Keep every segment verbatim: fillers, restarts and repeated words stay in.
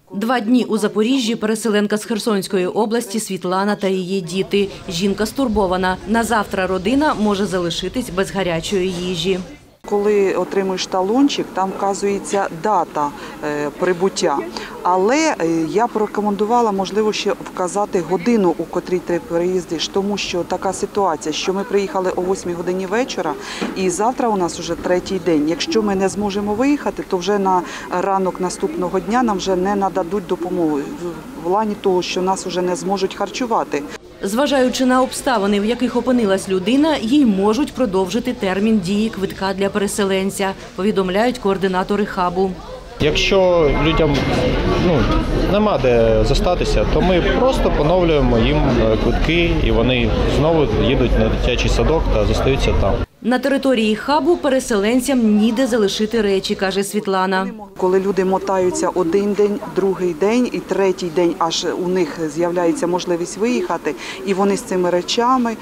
Два дні у Запоріжжі переселенка з Херсонської області Світлана та її діти. Жінка стурбована. На завтра родина може залишитись без гарячої їжі. Коли отримуєш талончик, там вказується дата прибуття. Але я б рекомендувала, можливо, ще вказати годину, у котрій ти приїздиш, тому що така ситуація, що ми приїхали о восьмій годині вечора, і завтра у нас вже третій день. Якщо ми не зможемо виїхати, то вже на ранок наступного дня нам вже не нададуть допомогу, в плані того, що нас вже не зможуть харчувати. Зважаючи на обставини, в яких опинилась людина, їй можуть продовжити термін дії квитка для переселенця, повідомляють координатори хабу. Якщо людям ну, нема де зостатися, то ми просто поновлюємо їм квитки і вони знову їдуть на дитячий садок та зостаються там. На території хабу переселенцям ніде залишити речі, каже Світлана. Коли люди мотаються один день, другий день і третій день, аж у них з'являється можливість виїхати, і вони з цими речами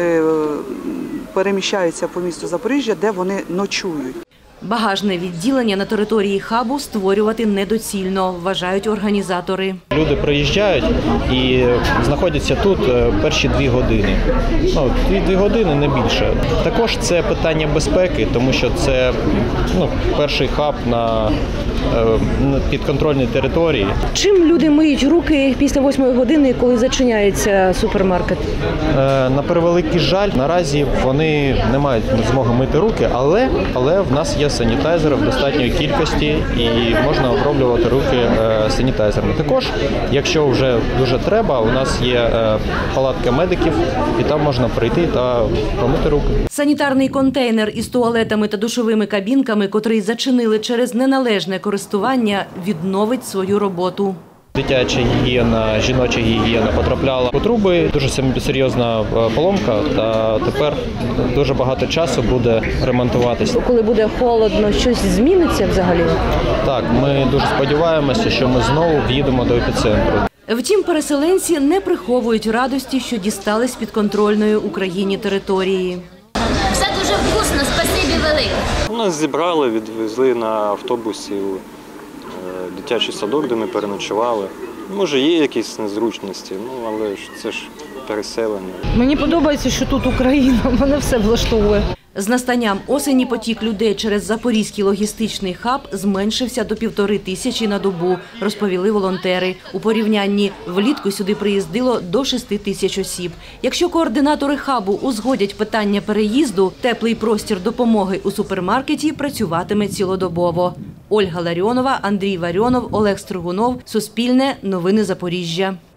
переміщаються по місту Запоріжжя, де вони ночують. Багажне відділення на території хабу створювати недоцільно, вважають організатори. Люди приїжджають і знаходяться тут перші дві години. Ну, дві години, не більше. Також це питання безпеки, тому що це ну, перший хаб на підконтрольній території. Чим люди миють руки після восьмої години, коли зачиняється супермаркет? На превеликий жаль, наразі вони не мають змоги мити руки, але, але в нас є санітайзери в достатньої кількості і можна оброблювати руки санітайзерами. Також, якщо вже дуже треба, у нас є палатка медиків і там можна прийти та помити руки. Санітарний контейнер із туалетами та душовими кабінками, котрий зачинили через неналежне користування, відновить свою роботу. Дитяча гігієна, жіноча гігієна потрапляла у труби, дуже серйозна поломка, та тепер дуже багато часу буде ремонтуватися. Коли буде холодно, щось зміниться взагалі? Так, ми дуже сподіваємося, що ми знову в'їдемо до епіцентру. Втім, переселенці не приховують радості, що дістались підконтрольної Україні території. Все дуже вкусно, спасибі велике. Нас зібрали, відвезли на автобусі у дитячий садок, де ми переночували. Може, є якісь незручності, ну, але ж це ж переселення. Мені подобається, що тут Україна, мене все влаштовує. З настанням осені потік людей через Запорізький логістичний хаб зменшився до півтори тисячі на добу, розповіли волонтери. У порівнянні влітку сюди приїздило до шести тисяч осіб. Якщо координатори хабу узгодять питання переїзду, теплий простір допомоги у супермаркеті працюватиме цілодобово. Ольга Ларіонова, Андрій Варіонов, Олег Стригунов. Суспільне. Новини Запоріжжя.